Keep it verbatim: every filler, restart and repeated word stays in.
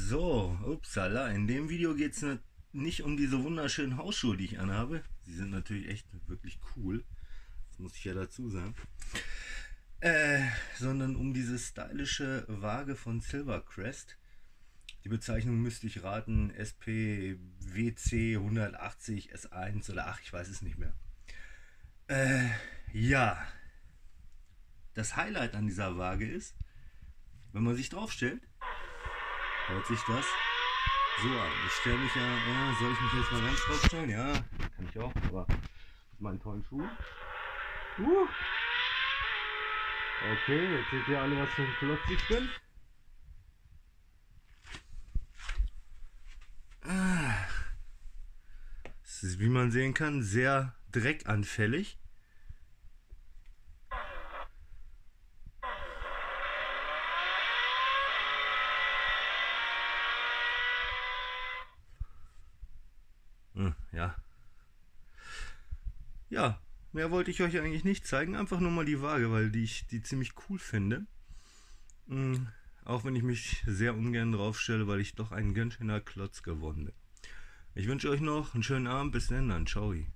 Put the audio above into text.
So, upsala, in dem Video geht es nicht um diese wunderschönen Hausschuhe, die ich anhabe. Sie sind natürlich echt wirklich cool, das muss ich ja dazu sagen. Äh, sondern um diese stylische Waage von Silvercrest. Die Bezeichnung müsste ich raten, S P W C hundertachtzig S eins oder ach, ich weiß es nicht mehr. Äh, ja, das Highlight an dieser Waage ist, wenn man sich drauf stellt, hört sich das so an. Ich stelle mich ja, ja, soll ich mich jetzt mal ganz drauf stellen? Ja, kann ich auch, aber mit meinen tollen Schuhen. Uh. Okay, jetzt seht ihr alle, was für ein Klotz ich bin. Es ist, wie man sehen kann, sehr dreckanfällig. Hm, ja. Ja, mehr wollte ich euch eigentlich nicht zeigen. Einfach nur mal die Waage, weil die ich die ziemlich cool finde. Hm, auch wenn ich mich sehr ungern drauf stelle, weil ich doch ein ganz schöner Klotz geworden bin. Ich wünsche euch noch einen schönen Abend. Bis dann, dann. Ciao.